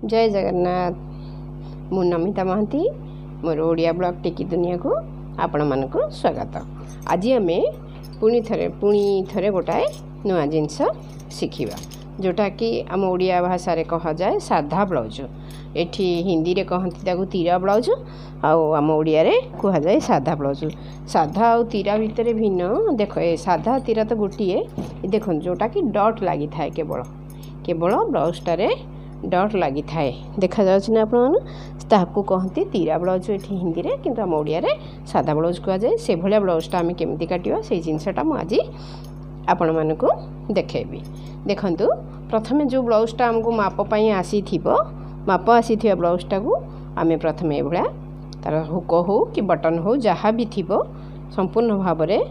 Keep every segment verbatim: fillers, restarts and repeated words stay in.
जय जगन्नाथ। मु नमिता महांती मोर ओडिया ब्लॉग टिकी दुनिया को आपण मानक स्वागत। आज आम पुणी थरे पुणी थरे गोटाए नुआ जिनस शिखिबा जोटा कि आम ओडिया भाषा रे कहा जाए साधा ब्लाउज। एठी हिंदी रे कहती ताकू तीरा ब्लाउज आम ओडिया रे कहा जाए साधा ब्लाउज। साधा और तीरा भितर भिन्न देख ए साधा तीरा तो गोटे देख जोटा कि डट लगी थाए केवल केवल ब्लाउजटारे डट लगी थाए देखा जाउछि ना आपण ताकू कहती तीरा ब्लाउज एठी हिंदी रे किंतु आम ओडिया रे साधा ब्लाउज कहा जाए। से भलिया ब्लाउजटा आम केमिति काटिबा से जिनसटा मु आज आपण मानकू देखेबी। देखंतु प्रथमे जो ब्लाउजटा हमको माप पई आसी थिबो माप आसी थिबा ब्लाउजटा को आमे प्रथमे ए भलिया तार हुक हो कि बटन हो जहाँ भी थिबो संपूर्ण भाव में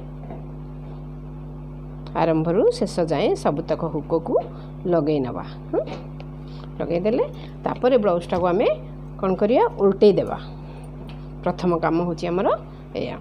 आरंभ रु शेष जाए सबुतक हुक को लगे नवा लगेदेले तापर ब्लाउजटा को आमे कौन करिया उल्टे देवा। प्रथम काम होची हमर एया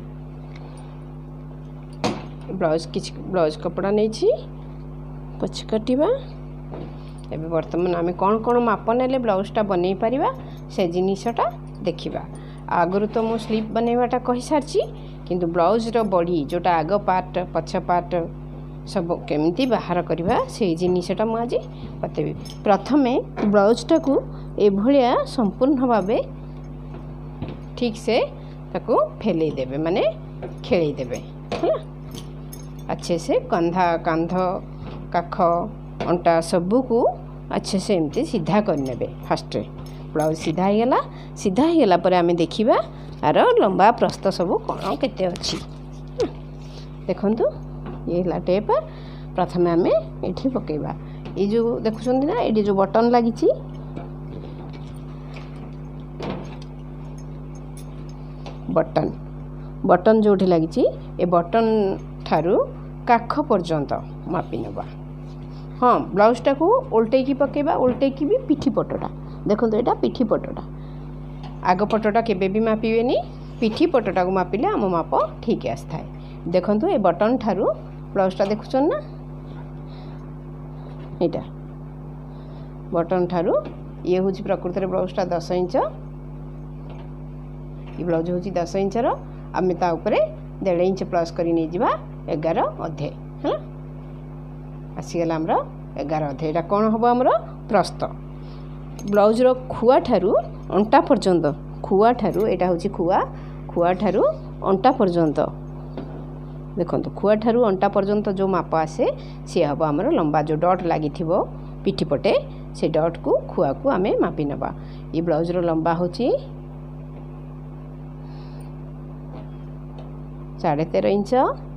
ब्लाउज किछ ब्लाउज कपड़ा नहीं छी पछ कटिबा। एबे वर्तमान आमे कौन कौन माप नेले ब्लाउजटा बनै परिबा से जिनिसटा देखिबा। आगुरु तो मु स्लीप बनैबाटा कहि सारची किंतु ब्लाउज रो बॉडी जोटा आग पार्ट पछ पार्ट सब केमिति बाहर करवा से जिनिसटा मु आज बतेबी। प्रथमे ब्लाउजटा को ए भलिया संपूर्ण भावे ठीक से ताको फेलै देबे माने खेलै देबे हैला। अच्छे से कंधा कांध काख अंटा सबू को अच्छे से एमती सीधा करनेबे। फास्ट ब्लाउज सीधा ही गला सीधा ही गला पर आमे देखिबा आर लंबा प्रस्थ सब कोन केते अछि देखंतु ये ला टेप प्रथमे आमे एठी पकेबा। ए जो देखुछंदी ना एडी जो बटन लागिछि बटन बटन जोठी लागिछि ए बटन थारु काख पर्यंत मापी नबा। हाँ ब्लाउजटा को उल्टे की पकेबा उल्टे की भी पिठी पटटा देखो तो यहाँ पिठी पटटा आग पटटा केबे भी मापिबेनी पिठी पटटा को मापिले आम माप ठीक आसता है। देखो ये बटन ठारू ब्लाउजटा देखुछन ना एटा बटन ठारू ये हूँ प्रकृत में ब्लाउजटा दस इंच ये ब्लाउज हूँ दस इंचर आम ता उपरे डेढ़ इंच प्लस कर नहीं जावा एगार अधे है आसीगला आमर एगार अधे यहाँ कौन हम आमर प्रस्थ ब्लाउज रो खुआ ठारू अंटा पर्यंत खुआ ठारू एटा हूँ खुआ खुआ ठारू अंटा पर्यंत देखो खुआ ठारू अंटा पर्यंत जो माप आसे सी हम आमर लंबा जो डट लगी पिठी पटे से डट को खुआ को आम मापी नवा। ये ब्लाउज रो लंबा हूँ साढ़े तेरह इंच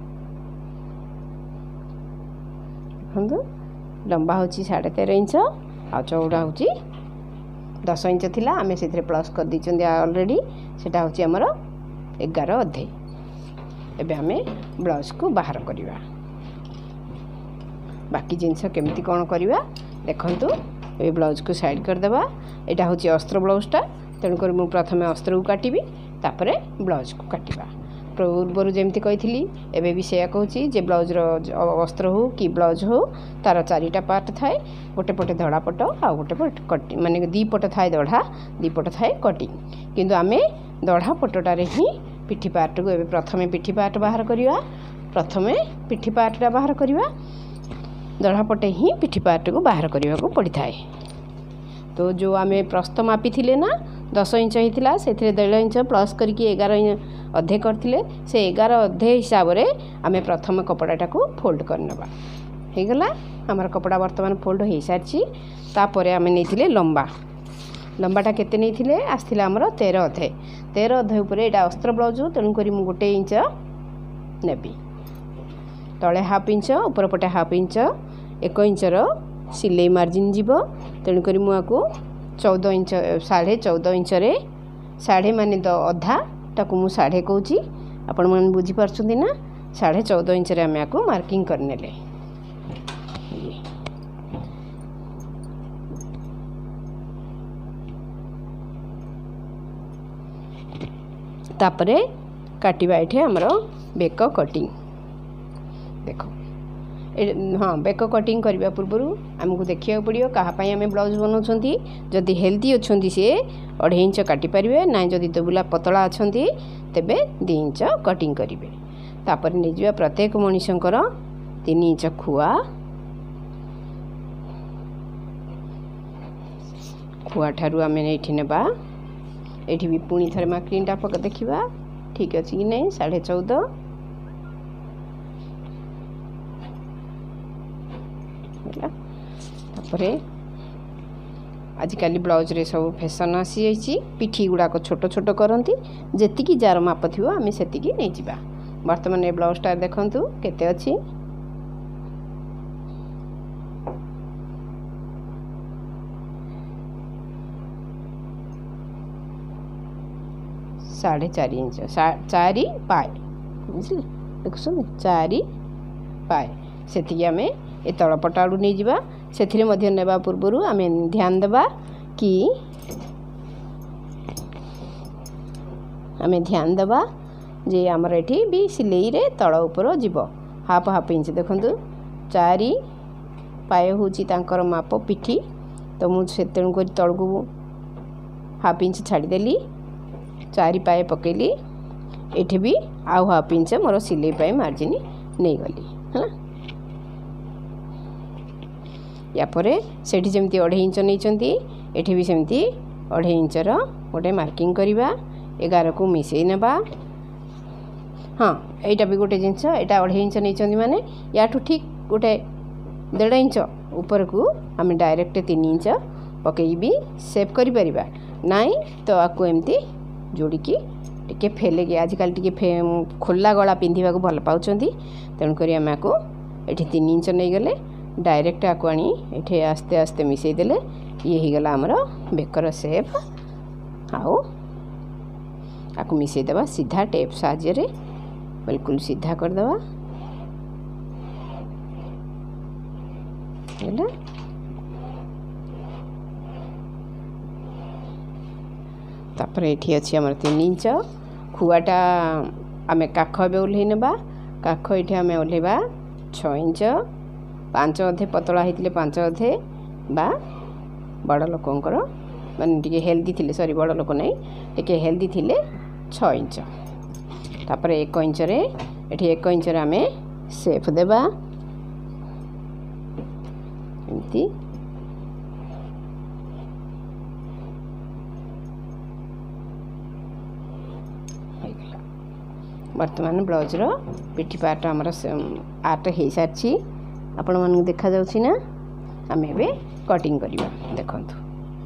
देखो लंबा हूँ साढ़े तेरह इंच आ चौड़ा हूँ दस इंच थिला आमे से प्लस कर दी ऑलरेडी सेटा हूँ आमर एगार अधे। एबे आमे ब्लाउज को बाहर करिवा बाकी जिनस केमिति कौन करिवा देखंतु ए ब्लाउज को साइड कर देबा। एटा हूँ अस्त्र ब्लाउजटा तेणुक मु प्रथमे अस्त्र को काटिबी तापरे ब्लाउज को काटिबा। पूर्वर जमती कही एबे भी से कहूँ जे ब्लाउज अस्त्र हो कि ब्लाउज हो तार चारिटा पार्ट थाए गोटे पटे धड़ा पट आ गोटे पट कट माने दी पट थाए दढ़ा दी पट थाए कटिंग किंतु आमे दढ़ा पटटारे ही पिठी पार्ट को एबे प्रथमे पिठी पार्ट बाहर करिवा प्रथमे पिठी पार्टटा बाहर करिवा दढ़ा पटे ही पिठी पार्ट को बाहर करने को पड़ी थाए। तो जो आमे प्रस्थ मापी थिले ना दस इंच होता से डेढ़ इंच प्लस करके एगार अधे करथिले से एगार अधे हिसाब रे आमे प्रथम कपड़ाटा को फोल्ड करनबा हो गला। आमर कपड़ा वर्तमान फोल्ड हो सारी तापर आमे नहीं लंबा लंबाटा केते नहीं थिले आसथिला आमर तेरह अधे तेरह अधे उपर एटा अस्त्र ब्लाउज तेणुक मु गोटे इंच नेबी तले हाफ इंच ऊपर पटे हाफ इंच एक इंचर सिलाई मार्जिन जीव तेणुक मुझे चौदह इंच साढ़े चौदह इंच रे साढ़े माने द अधा टाक मु साढ़े कहूँ आपण मैंने बुझीपार्टी ना साढ़े चौदह इंच रे आमे आको मार्किंग करने ले। तापरे काटिबा एठे हमरो बेक कटिंग देखो हाँ बेक कटिंग करने पूर्व आमको देखा पड़ो कहाँपाई आम ब्लाउज बनाऊँ जदि हेल्दी अच्छा सी अढ़े इंच काटिपारे ना जदि दुबला पतला अच्छा तेबे दी इंच कटिंग करेंगे। तापर नहीं प्रत्येक मनीषंकर तीन इंच खुआ खुआ ठारू आम ये नेबा ये भी पुणी थे मार्किंग पक देखा ठीक अच्छे कि नहीं साढ़े चौदह तापरे आजिकल ब्लाउज रे सब फैशन आसी जाइए पिठी गुड़ाक छोट छोट करती जी जार माप थी आम से नहीं जावा। बर्तमान ये ब्लाउजटा देखु केते अच्छी साढ़े चार इंच चारि पाए बुझे देखुन चारि पाए से आम ए तलपट आड़ू नहीं जावा से नेबा पूर्वर आम ध्यान देवा कि आम ध्यान देवा जे आमर एठी भी सिलाई रे तल ऊपर जीव हाफ हाफ इंच देखंतु चारि पाए होची तांकर माप पिठी तो मुझे तेणु कर तल को हाफ इंच छाड़देली चारि पाए पकेली एठी भी आउ हाफ इंच मोर सिलाई पाए मार्जिन नहीं गली है यापर से जमी अढ़े इंच नहीं एठी भी सेमती अढ़े इंचर गोटे मार्किंग करवा एगार को मिसई नेबा। हाँ यहाँ भी गोटे जिनस यहाँ अढ़े इंच नहीं माने याठू ठीक गोटे डेढ़ इंच ऊपर को आम डायरेक्ट तीन इंच पकई भी सेव कर परिबा नाई तो आपको एमती जोड़िकी टिके फेलेगी आजिकल टिके फे खोला गला पिंधा को भल पाँच तेणुक आम आपको ये तीन इंच नहीं गले डायरेक्ट आपको आनी ये आस्ते आस्ते मिसई देले ये ही गला आमर बेकर सेप आओ आपको मिसई देवा सीधा टेप साहाय्य बिल्कुल सीधा करदेवा है। तापर ये अच्छी आम तीन इंच खुआटा आम काख ए ओह्ल नेबा काख ये आम ओह्लैबा छ इंच पांच अधे पतला होते पांच अधे बा बड़ लोकंकर माने टिके हेल्दी थिले सॉरी बड़ लोक नहीं टिके हेल्दी थिले छ इंच तापर एक इंच रे एठी एक इंच रे आमे सेफ देबा एमती वर्तमान ब्लाउज रो पिठी पार्ट आमर आर्ट हो सारी आपण मानक देखा जाउछि ना आम ए कटिंग करवा देखंतु।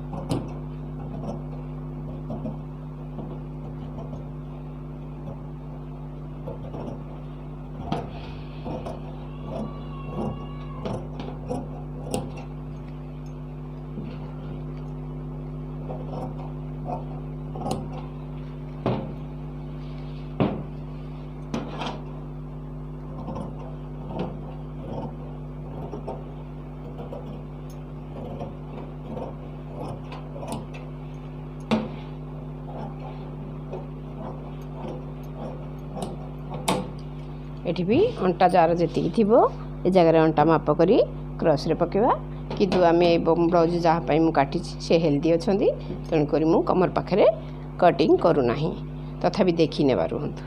एठी भी अंटा जार जी थी ए जगह अंटा माप करी क्रॉस रे पकेवा किंतु आम ब्लाउज जहाँपाई मुझे काटी से हेल्दी अच्छा तेणुक मु कमर पाखे कटिंग करूना तथापि देखी नेबा रुहतु।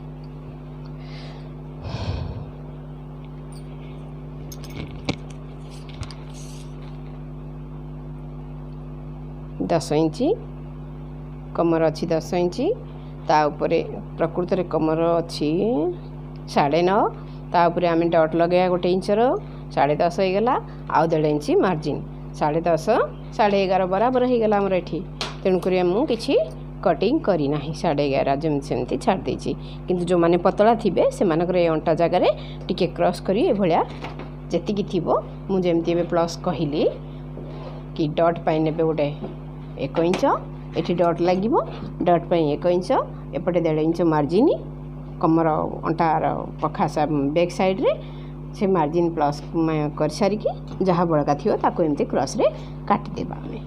दस इंची कमर अच्छी दस इंची ता उपरे प्रकृत रे कमर अच्छी साढ़े नौ तापर आम डट लगे गोटे इंचर साढ़े दस हो गला आउ देढ़ इंच मार्जिन साढ़े दस साढ़े एगार बराबर हो गला आमर एठी तेणुक मुझे कटिंग करना साढ़े एगार जमी सेमती छाड़ देछि किंतु जो माने पतला थिबे से मानकर ए अंटा जगार टिके क्रॉस करी ए भलिया जेतिकी थिबो मु जेमती एबे प्लस कहली कि डट पाई नेबे गोटे एक इंच एठी डट लागिबो डट पाई एक इंच एपटे डेढ़ इंच मार्जिन कमर अंटार पखा बैक साइड रे से मार्जिन प्लस कर सारिकी जहाँ बड़का थी ताको एमती क्रॉस रे काटी देबा आमे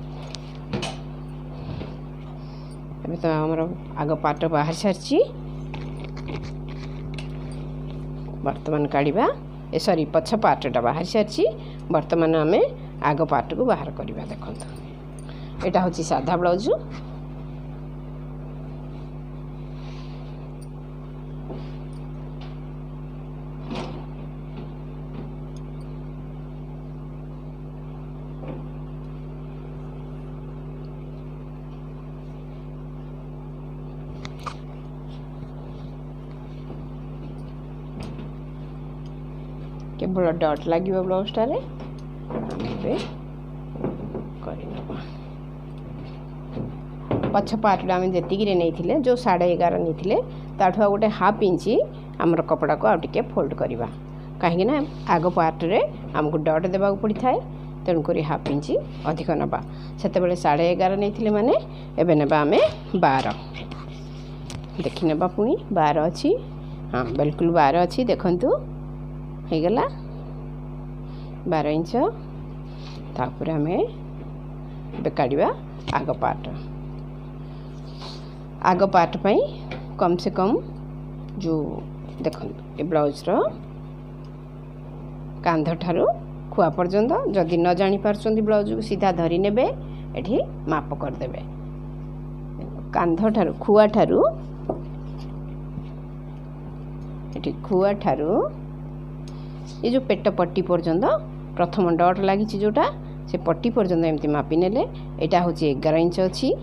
एबे तो हमर आग पाट बाहर सारची वर्तमान काढ़ीबा ए सॉरी पछ पार्टटा बाहर सारी बर्तमान आम आग पार्ट को बाहर करवा। देखो यहाँ हूँ साधा ब्लाउज। केवल डट लगे ब्लाउजटार पछ पार्ट आम जी नहीं जो साढ़े एगार नहीं ताठू गोटे हाफ इंच आमर कपड़ा को आउटे फोल्ड करवा कहीं आग पार्ट रे आमको डट देवाक पड़ी था तेणुक हाफ इंच अधिक नवा से साढ़े एगार नहीं माने एबे नेबा आमे बार देखी नेबा पुणी बार अच्छी। हाँ बिल्कुल बार अच्छी देखंतु हो गला बारह इंच। तापर आमे काढ़ा आग पार्ट आग पार्ट पाई कम से कम जो देखो ए ब्लाउज रो कांध ठारू खुआ पर्यंत जदि न जानी पारछंती ब्लाउज को सीधा धरी नेबे एठी माप कर देबे। कांध ठारू खुआ ठारू एठी खुआ ठारू ये जो पेट पट्टी पर्यंत प्रथम डट लगी जोटा से पट्टी पर्यंत एमती मापी नेले यहाँ हूँ एगार इंच अच्छी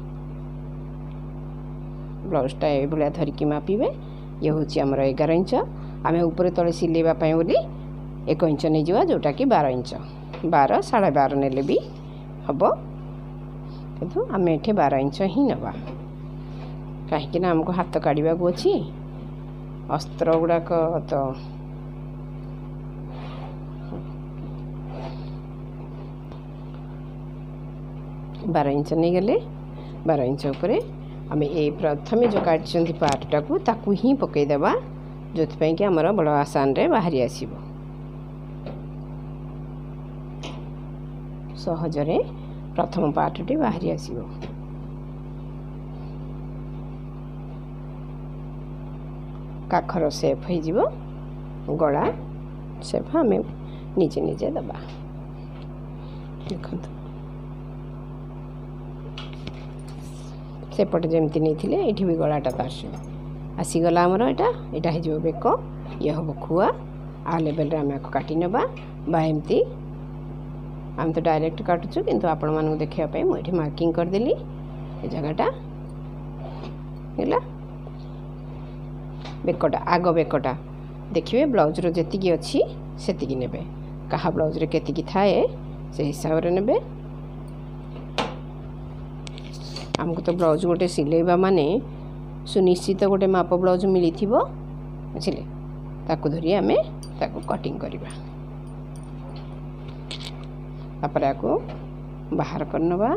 ब्लाउजटा ये धरिकी मापिबे। ये हूँ आमर एगार इंच आम ऊपर तले सिलेवाई बोली एक इंच नहीं जावा जोटा कि बारह इंच बारह साढ़े बारह नेले भी हम किंतु आम एठे बारह इंच ही नवा कहीं आमको हाथ काढ़ा को अच्छी अस्त्र गुड़ाक तो बारह इंच नहीं गले बारह इंच उपरे आम ये प्रथम जो काटी पार्टा को ताकू ही पकईदेवा जो कि आमर बड़ आसान रे बाहरी आसीबो सहजरे प्रथम पार्टटी बाहरी आसीबो। काखर सेप हो जीवो गला सेप आम निजे निजे दबा। देखो सेपटे जमती नहीं ये भी गलाटा तार आसीगला आमर यहाँ यहाँ हो बेक ये हम खुआ आ लेवल आम काटी नवा बा एमती आम तो डायरेक्ट काटुचु किंतु आपण मानू देखापी मुझे मार्किंग करदेली ये जगहटा है बेकटा आग बेकटा देखिए ब्लाउज रो जेतिकी अच्छी सेतिकी नेबे कहा ब्लाउज रे केतिकी थाए से हिसाब रे नेबे। आमको तो ब्लाउज गोटे सिलेबा माने सुनिश्चित गोटे माप ब्लाउज मिली थी बुझे ताकू धरी आमे ताकू कटिंग करवा तापर आको बाहर करनवा।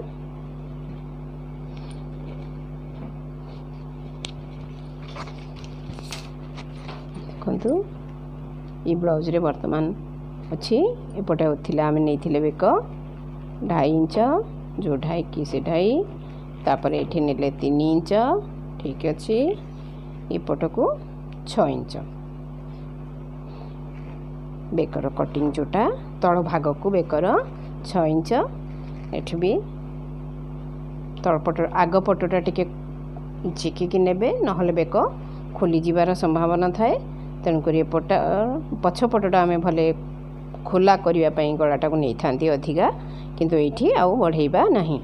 देखंतु ये ब्लाउज रे वर्तमान अच्छी एपटे होथिला आमे नैथिले बेक ढाई इंच जो ढाई की से ढाई तापर ये नेले तीन इंच ठीक अच्छे एपट को छः इंच बेकर कटिंग जोटा तल भाग को बेकर छः इंच एठ भी तलपट आग पटटा टिके झिकी नेबे नहले बेक खोली जीवार संभावना थाए तेणुक एपट पछपटा आम भले खोला करने गलाटा को नहीं था अधिका किंतु ये आउ बढ़ेबा नहीं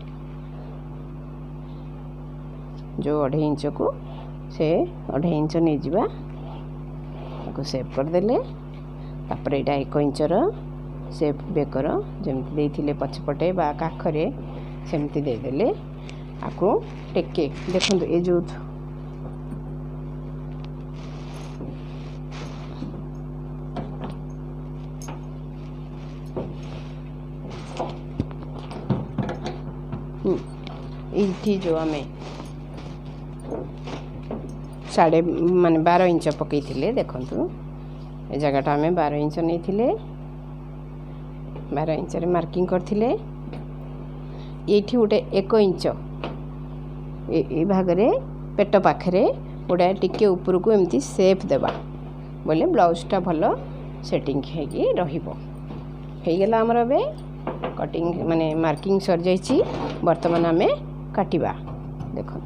जो अढ़ाई इंच को से अढ़ाई इंच नहीं जावा को सेव करदेले तापर यहाँ एक इंचर सेप बेकर जमती देइथिले पछपटे बा काखरे सेमती देदेले आपको टेके देखो ये जो ये जो आम साढ़े मान बारह इंच पकई देखु ए जगटा आम बारह इंच नहीं बारह इंच मार्किंग करथिले ये गोटे एक इंच ये भागरे पेट पाखरे गोटे टिके ऊपर को एमती सेप देवा बोले ब्लाउजटा भल सेटिंग होगी रहिबो। ହେଇଗଲା ଆମର ଏବେ कटिंग माने मार्किंग सर जाइछि। वर्तमान आमे काटिबा देखंतु।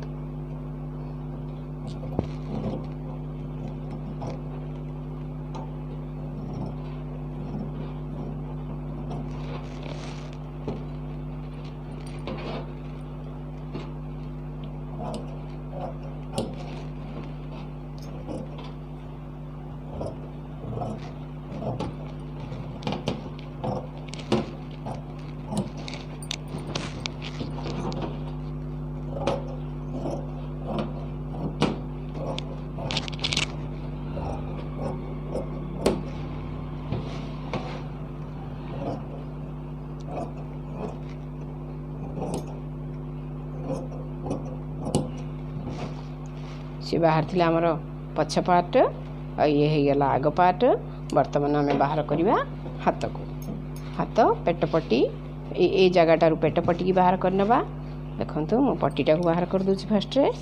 सी बाहर थी आमर पछ पार्ट और ये हो गला आग पार्ट। बर्तमान आम बाहर करवा हाथ को हाथ पेट पट्टी ए जगटार पेट पट्टी की बाहर करनबा। देखंतु मो पट्टीटा को बाहर कर दूची फास्ट रे।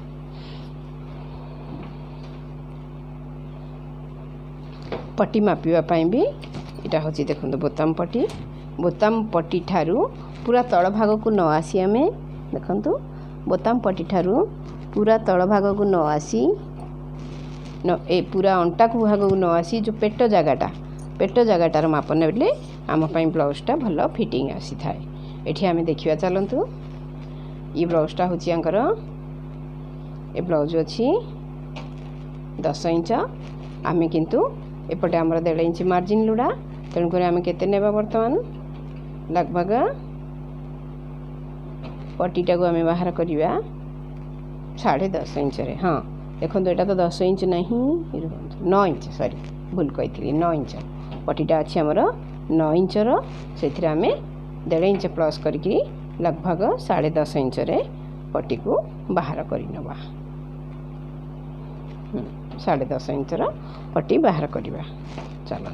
पट्टी मापिबा पई भी इटा होची देखंतु बोताम पट्टी। बोताम पट्टी ठारू पूरा तळ भाग को न आसी आमे देखंतु बोताम पट्टी ठारू पूरा तळ भाग को न आसी न ए पूरा अंटा को भाग को न आसी जो पेट जगाटा पेट जगाटार माप नेले आम पई ब्लाउजटा भल फिटिंग आसी थाए। एठी आमे देखिबा चलंतु ये ब्लाउजटा होची अंकर ए ब्लाउज अछि दस इंच। आमे किंतु एपटे आमर डेढ़ इंच मार्जिन लुड़ा तेणुक आम केते नेबा वर्तमान लगभग पट्टीटा को आम बाहर करवा साढ़े दस इंच रे। हाँ देखो तो यहाँ तो दस इंच नहीं नौ इंच सॉरी भूल कही नौ इंच पट्टीटा अच्छी आमर नौ इंचर से आम डेढ़ इंच प्लस करके लगभग साढ़े दस इंच रे पट्टी को बाहर करनवा। साढ़े दस इंचर पट्टी बाहर करवा। चलो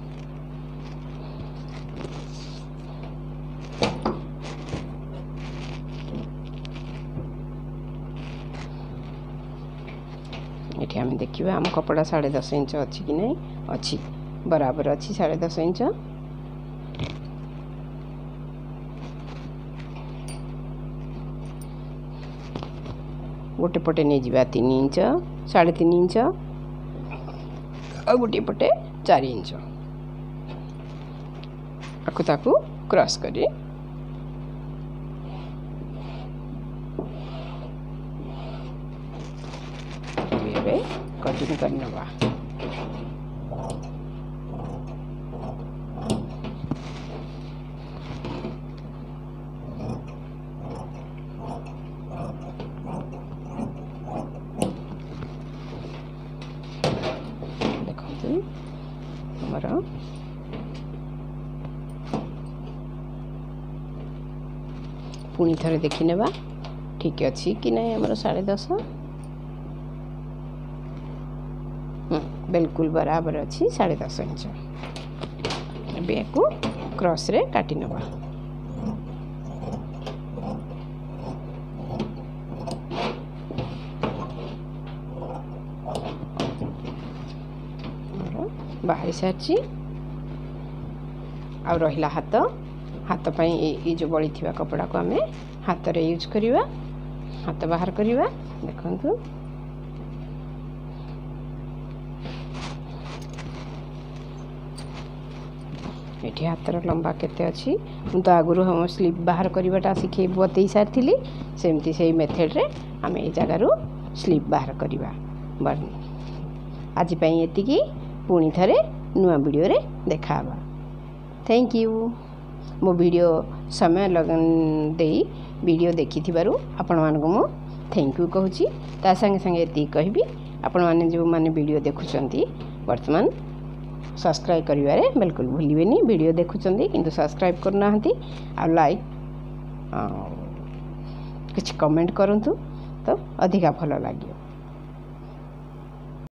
ये आम देखा आम कपड़ा साढ़े दस इंच अच्छी कि नहीं अच्छी बराबर अच्छी साढ़े दस इंच। गोटे पटे नहीं जा तीन इंच साढ़े तीन इंच और गोटे पटे चार इंच आपको ताकू क्रॉस करी कटिंग करनवा। देखो हमारा पुणी थे देखी नेबा ठीक अच्छी कि नहीं हमारा साढ़े दस बिल्कुल बराबर अच्छी साढ़े दस इंच। को क्रॉस रे काटी नवा। बाहरी सारी आ रहा हाथ हाथ पाई ये जो बड़ी थिबा कपड़ा को आमे हाथ रे यूज करिवा। हाथ बाहर करिवा देखंतु ये हाथर लंबा केते अच्छी मु तो आगुरी हम स्लीप बाहर करवाटा शिखे बतई सारी सेमती से मेथड रे आम ये जगार स्लीप बाहर करवा। आज ये पुणी थे नुआ वीडियो रे देखा। थैंक यू मो वीडियो समय लगन दे वीडियो देखि थिबारु आपण मानको मो थैंक यू कहूँ। ता संगे संगे ये कहबी आपण माने जो माने वीडियो देखुचंती वर्तमान सब्सक्राइब करिवारे बिल्कुल भूलिबेनी। वीडियो देखुचंती किंतु सब्सक्राइब करना हंती आ लाइक कुछ कमेंट करंतु तो अधिका भल लागियो।